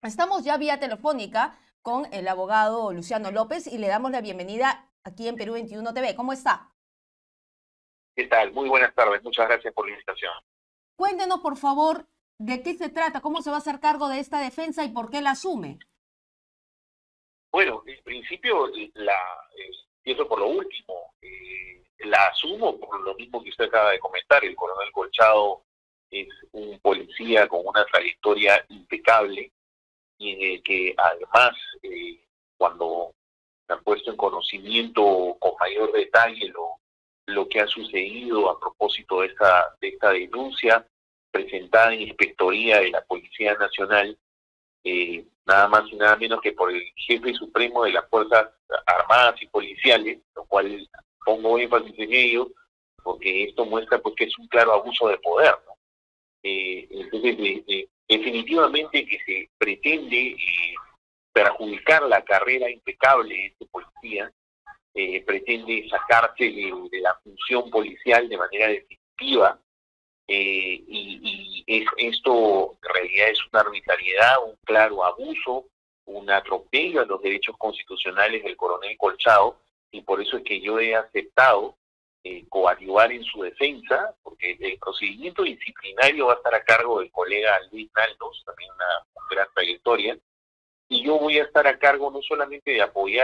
Estamos ya vía telefónica con el abogado Luciano López y le damos la bienvenida aquí en Perú 21 TV. ¿Cómo está? ¿Qué tal? Muy buenas tardes. Muchas gracias por la invitación. Cuéntenos, por favor, de qué se trata, cómo se va a hacer cargo de esta defensa y por qué la asume. Bueno, en principio, empiezo por lo último. La asumo por lo mismo que usted acaba de comentar. El coronel Colchado es un policía con una trayectoria impecable y en el que además, cuando me han puesto en conocimiento con mayor detalle lo que ha sucedido a propósito de esta denuncia presentada en Inspectoría de la Policía Nacional, nada más y nada menos que por el jefe supremo de las Fuerzas Armadas y Policiales, lo cual pongo énfasis en ello, porque esto muestra pues que es un claro abuso de poder, ¿no? Entonces, definitivamente que se pretende perjudicar la carrera impecable de este policía, pretende sacarse de la función policial de manera definitiva, esto en realidad es una arbitrariedad, un claro abuso, un atropello a los derechos constitucionales del coronel Colchado, y por eso es que yo he aceptado coadyuvar en su defensa, porque el procedimiento disciplinario va a estar a cargo del colega Luis Naldos, también una gran trayectoria, y yo voy a estar a cargo no solamente de apoyar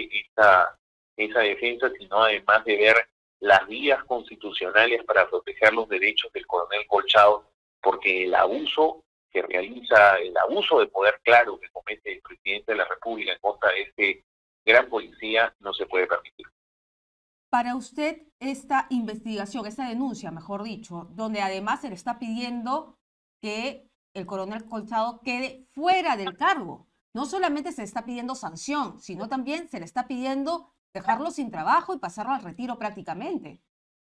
esa defensa, sino además de ver las vías constitucionales para proteger los derechos del coronel Colchado, porque el abuso que realiza, el abuso de poder claro que comete el presidente de la República en contra de este gran policía no se puede permitir. Para usted, esta investigación, esta denuncia, mejor dicho, donde además se le está pidiendo que el coronel Colchado quede fuera del cargo. No solamente se le está pidiendo sanción, sino también se le está pidiendo dejarlo sin trabajo y pasarlo al retiro prácticamente.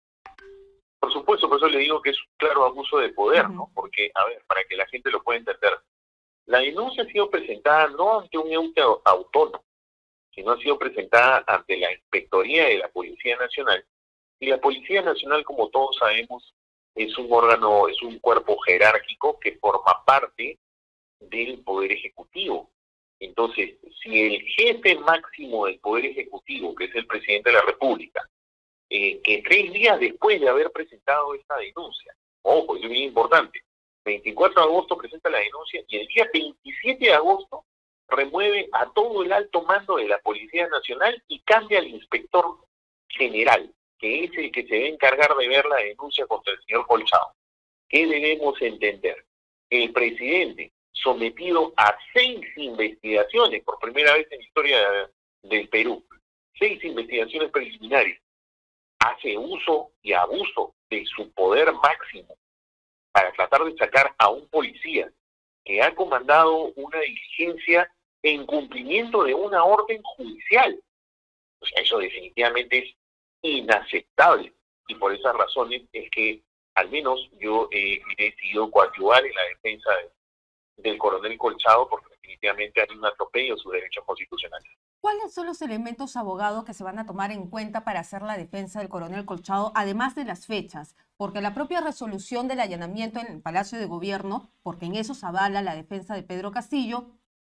Por supuesto, por eso le digo que es un claro abuso de poder, ¿no? Porque, a ver, para que la gente lo pueda entender, la denuncia ha sido presentada no ante un ente autónomo, sino ha sido presentada ante la Inspectoría de la Policía Nacional. Y la Policía Nacional, como todos sabemos, es un órgano, es un cuerpo jerárquico que forma parte del Poder Ejecutivo. Entonces, si el jefe máximo del Poder Ejecutivo, que es el presidente de la República, que 3 días después de haber presentado esta denuncia, ojo, es bien importante, 24 de agosto presenta la denuncia y el día 27 de agosto remueve a todo el alto mando de la Policía Nacional y cambia al inspector general, que es el que se va a encargar de ver la denuncia contra el señor Colchado. ¿Qué debemos entender? El presidente, sometido a 6 investigaciones, por primera vez en la historia del Perú, 6 investigaciones preliminares, hace uso y abuso de su poder máximo para tratar de sacar a un policía que ha comandado una diligencia en cumplimiento de una orden judicial. O sea, eso definitivamente es inaceptable. Y por esas razones es que al menos yo he decidido coadyuvar en la defensa del coronel Colchado, porque definitivamente hay un atropello a sus derechos constitucionales. ¿Cuáles son los elementos, abogados, que se van a tomar en cuenta para hacer la defensa del coronel Colchado, además de las fechas? Porque la propia resolución del allanamiento en el Palacio de Gobierno, porque en eso se avala la defensa de Pedro Castillo,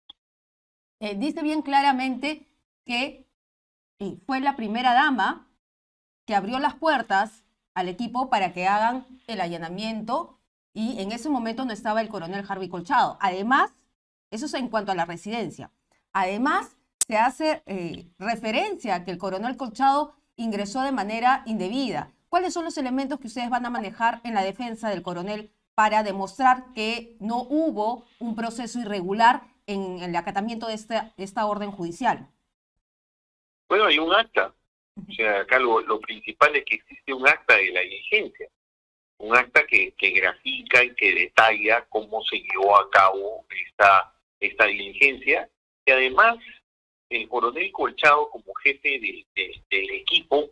dice bien claramente que fue la primera dama que abrió las puertas al equipo para que hagan el allanamiento y en ese momento no estaba el coronel Harvey Colchado. Además, eso es en cuanto a la residencia. Además, se hace referencia a que el coronel Colchado ingresó de manera indebida. ¿Cuáles son los elementos que ustedes van a manejar en la defensa del coronel para demostrar que no hubo un proceso irregular en el acatamiento de esta orden judicial? Bueno, hay un acta. O sea, acá lo principal es que existe un acta de la diligencia, un acta que grafica y que detalla cómo se llevó a cabo esta diligencia, y además el coronel Colchado, como jefe del equipo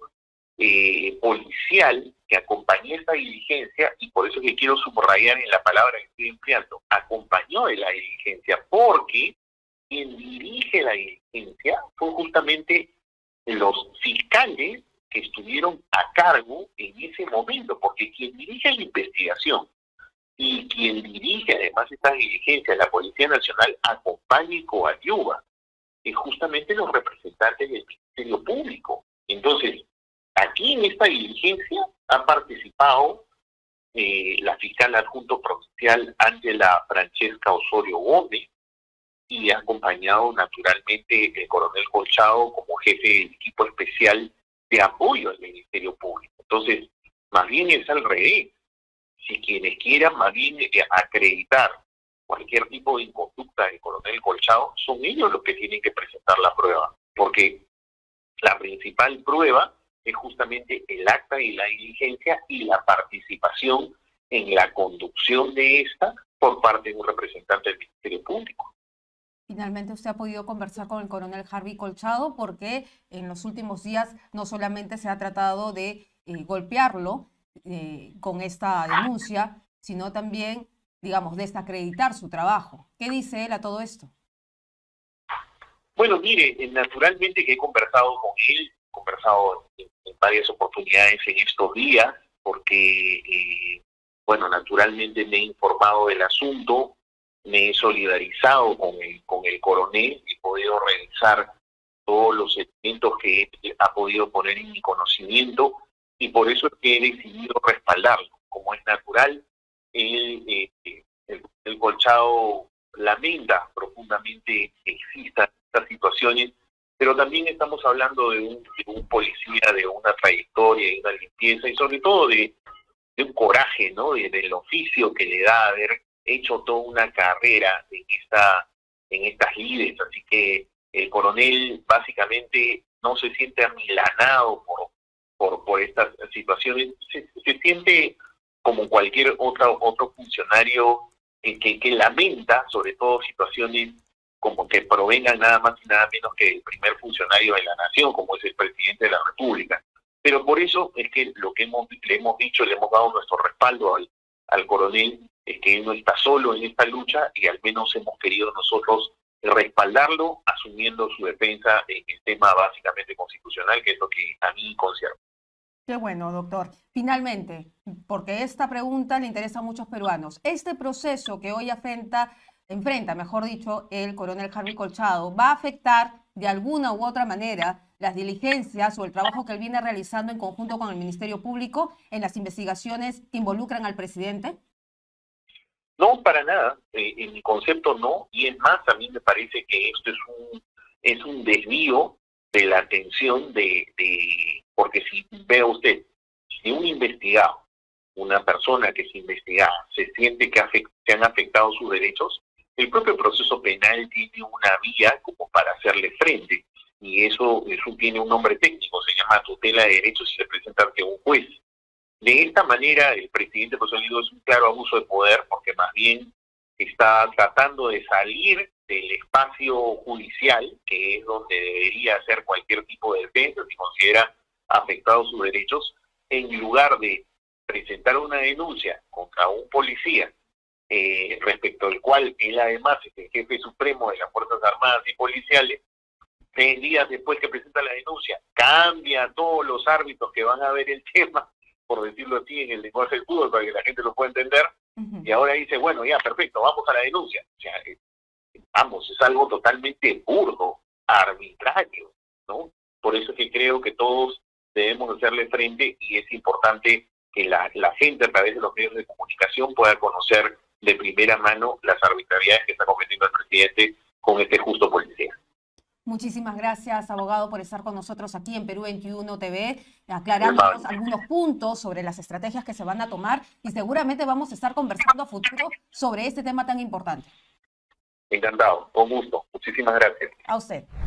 policial que acompañó esta diligencia, y por eso que quiero subrayar en la palabra que estoy empleando, acompañó de la diligencia, porque quien dirige la diligencia fue justamente los fiscales que estuvieron a cargo en ese momento, porque quien dirige la investigación y quien dirige además estas diligencias, la Policía Nacional, acompaña y coadyuva, es justamente los representantes del Ministerio Público. Entonces, aquí en esta diligencia ha participado la fiscal adjunto provincial Ángela Francesca Osorio Gómez, y ha acompañado naturalmente el coronel Colchado como jefe del equipo especial de apoyo al Ministerio Público. Entonces, más bien es al revés. Si quienes quieran más bien acreditar cualquier tipo de inconducta del coronel Colchado, son ellos los que tienen que presentar la prueba, porque la principal prueba es justamente el acta y la diligencia y la participación en la conducción de esta por parte de un representante del Ministerio Público. Finalmente usted ha podido conversar con el coronel Harvey Colchado, porque en los últimos días no solamente se ha tratado de golpearlo con esta denuncia, sino también, digamos, desacreditar su trabajo. ¿Qué dice él a todo esto? Bueno, mire, naturalmente que he conversado con él, he conversado en varias oportunidades en estos días, porque, bueno, naturalmente me he informado del asunto, me he solidarizado con el coronel, he podido revisar todos los elementos que él ha podido poner en mi conocimiento, y por eso es que he decidido respaldarlo. Como es natural, el Colchado lamenta profundamente que existan estas situaciones, pero también estamos hablando de un policía, de una trayectoria, de una limpieza, y sobre todo de un coraje, ¿no? Del oficio que le da haber hecho toda una carrera en estas lides. Así que el coronel básicamente no se siente amilanado por estas situaciones, se siente como cualquier otro funcionario que lamenta sobre todo situaciones como que provengan nada más y nada menos que el primer funcionario de la nación, como es el presidente de la República. Pero por eso es que lo que le hemos dicho, le hemos dado nuestro respaldo al coronel, es que él no está solo en esta lucha, y al menos hemos querido nosotros respaldarlo, asumiendo su defensa en el tema básicamente constitucional, que es lo que a mí concierne. Qué bueno, doctor. Finalmente, porque esta pregunta le interesa a muchos peruanos. Este proceso que hoy enfrenta, mejor dicho, el coronel Harvey Colchado, ¿va a afectar de alguna u otra manera las diligencias o el trabajo que él viene realizando en conjunto con el Ministerio Público en las investigaciones que involucran al presidente? No, para nada. En mi concepto no. Y es más, a mí me parece que esto es un desvío de la atención porque si vea usted, si un investigado, una persona que es investigada, se siente que se han afectado sus derechos, el propio proceso penal tiene una vía como para hacerle frente, y eso tiene un nombre técnico, se llama tutela de derechos, y se presenta ante un juez. De esta manera, el presidente, por eso digo, es un claro abuso de poder, porque más bien está tratando de salir del espacio judicial, que es donde debería hacer cualquier tipo de defensa si considera afectados sus derechos, en lugar de presentar una denuncia contra un policía, respecto al cual él además es el jefe supremo de las Fuerzas Armadas y Policiales. 3 días después que presenta la denuncia, cambia a todos los árbitros que van a ver el tema, por decirlo así, en el lenguaje del fútbol, para que la gente lo pueda entender, y ahora dice, bueno, ya, perfecto, vamos a la denuncia. O sea, vamos, es algo totalmente burdo, arbitrario, ¿no? Por eso es que creo que todos debemos hacerle frente, y es importante que la gente a través de los medios de comunicación pueda conocer de primera mano las arbitrariedades que está cometiendo el presidente con este justo policía. Muchísimas gracias, abogado, por estar con nosotros aquí en Perú 21 TV, aclarándonos algunos puntos sobre las estrategias que se van a tomar, y seguramente vamos a estar conversando a futuro sobre este tema tan importante. Encantado, con gusto. Muchísimas gracias. A usted.